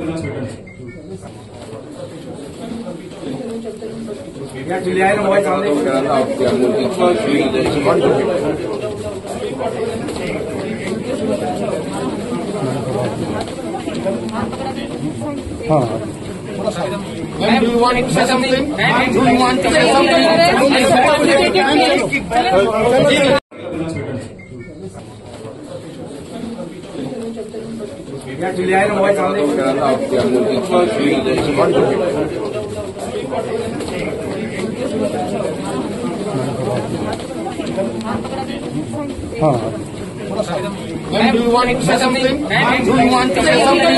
Do you want to say something? Do you want to say something? Do you want to say something? Do you want to say something?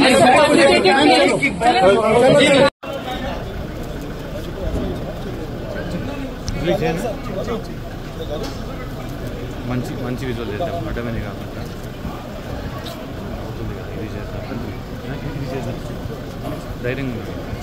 మంచి visual చేద్దాం అటమని కాకుండా అవుతుంది కదా ఇది చేద్దాం ధైర్యంగా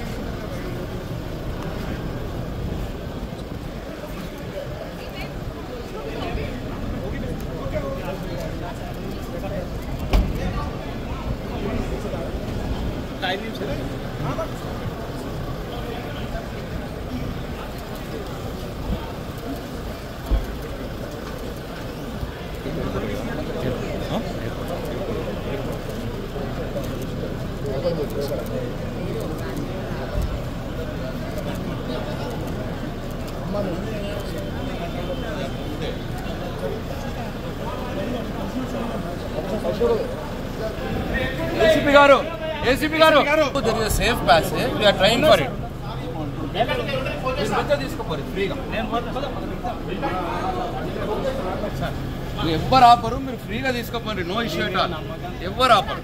ACP garu, there is a safe passage. We are trying for it. ఎవ్వరు ఆపరు, మీరు ఫ్రీగా తీసుకోపోండి, నో ఇష్యూ ఎట్ ఆల్. ఎవ్వరు ఆపరు.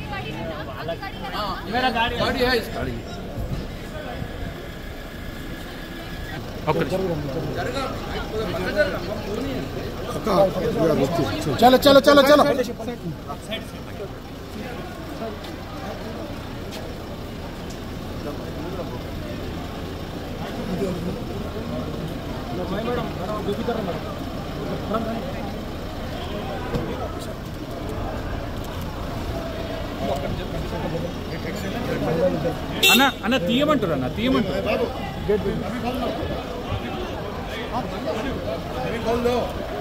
चलो चलो चलो चलो అన్న అన్న తీయమంటారు అన్న తీయమంటారు